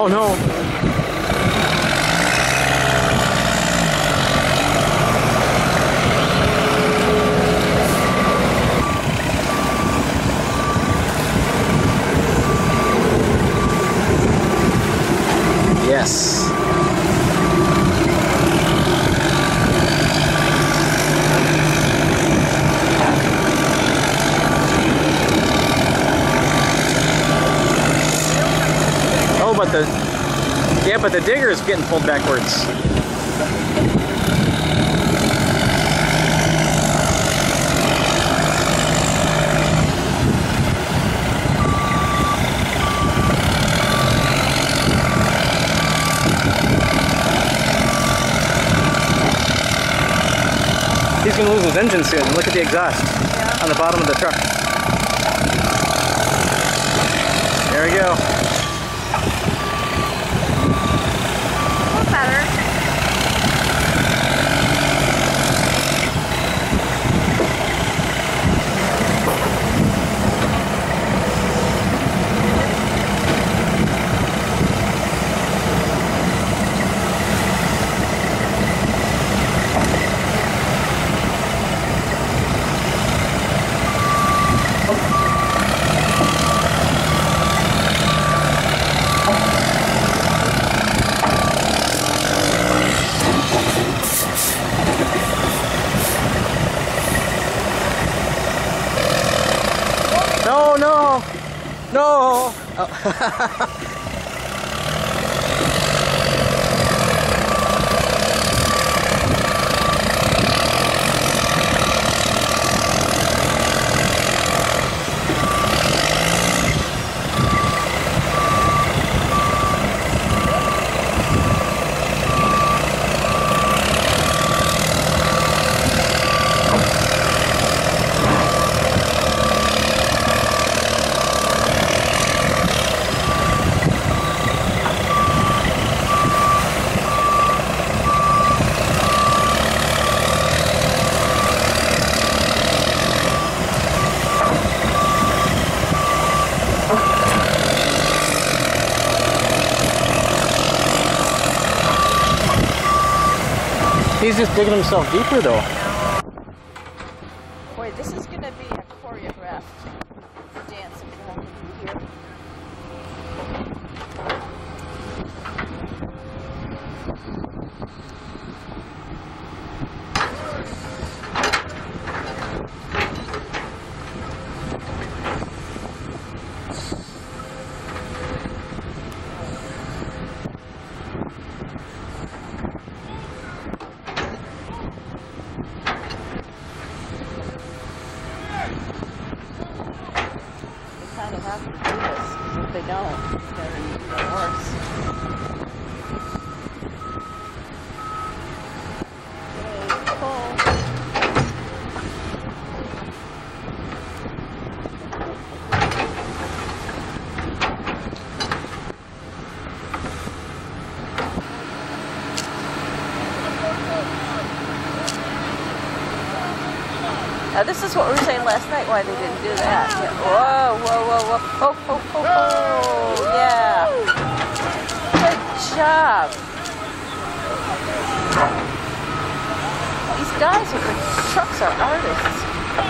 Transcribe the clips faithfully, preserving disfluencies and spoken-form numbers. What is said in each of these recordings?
Oh no! Yes. Oh, but the yeah, but the digger is getting pulled backwards. He's going to lose his engine soon. Look at the exhaust yeah. on the bottom of the truck. There we go. A little better. No, no, no. Oh. He's just digging himself deeper though. Boy, this is going to be a choreographed dance if you want to do here. Kind of have to do this, because if they don't, it's going to be even worse. Okay, pull. Now this is what we were saying last night, why they didn't do that. Yeah. Whoa, whoa, whoa, whoa. Oh, oh, oh, oh. Yeah. Good job. These guys with the trucks are artists.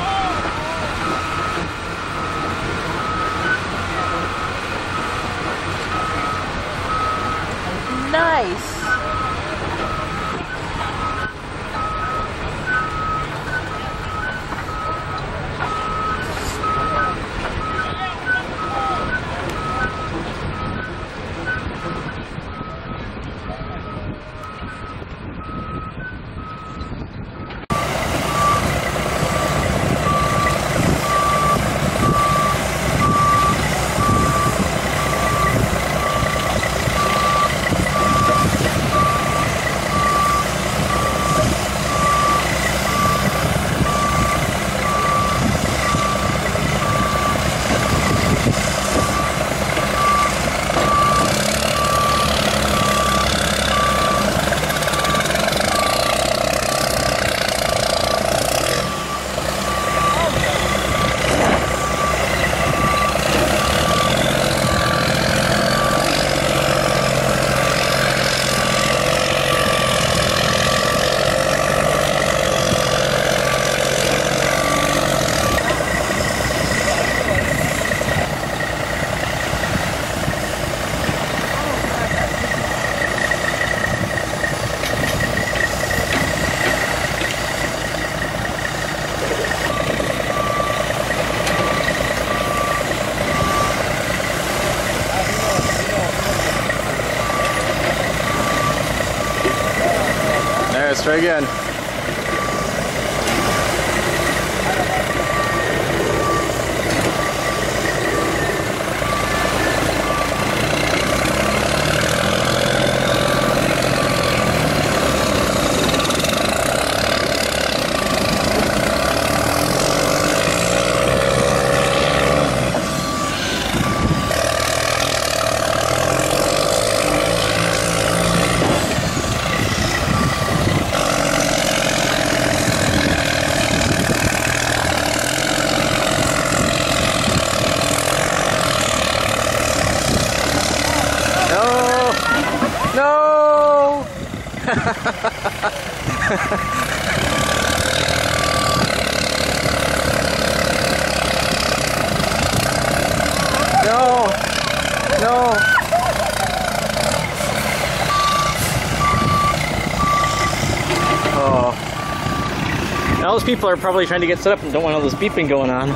Nice. Try again. No! No! No! Oh. Now those people are probably trying to get set up and don't want all this beeping going on.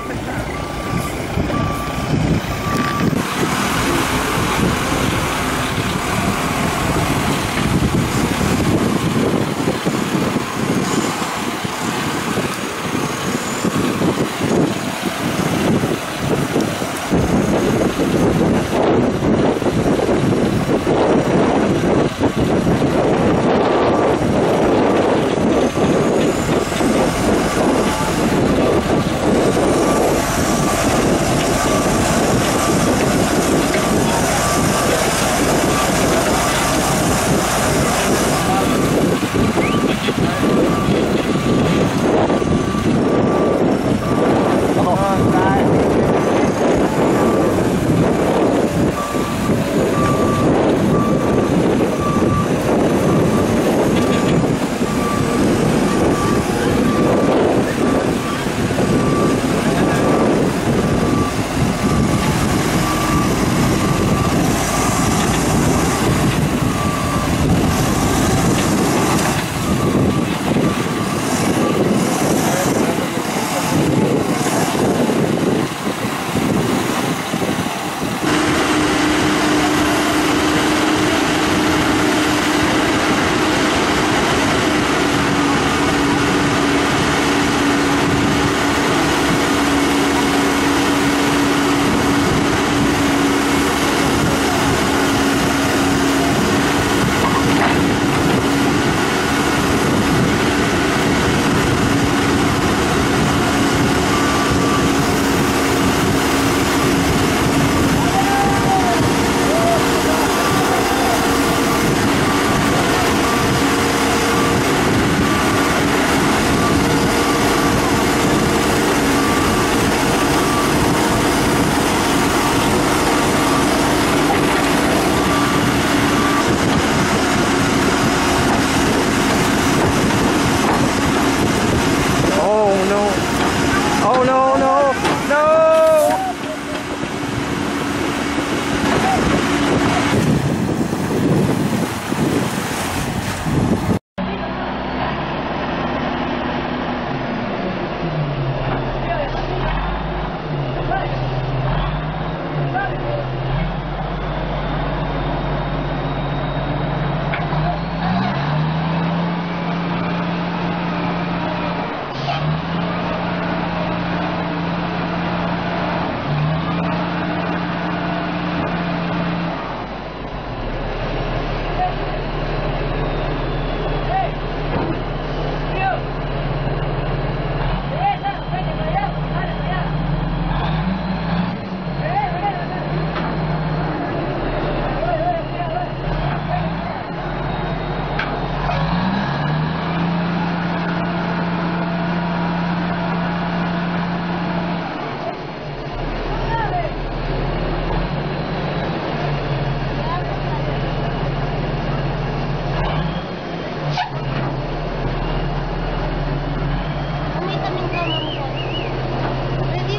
Oh no, no, no!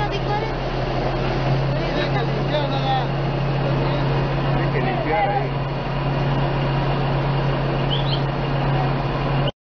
Hay que limpiar ahí.